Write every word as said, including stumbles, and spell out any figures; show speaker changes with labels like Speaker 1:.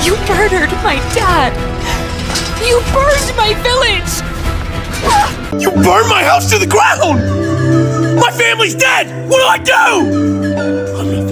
Speaker 1: You murdered my dad! You burned my village!
Speaker 2: You burned my house to the ground! My family's dead! What do I do? I'm not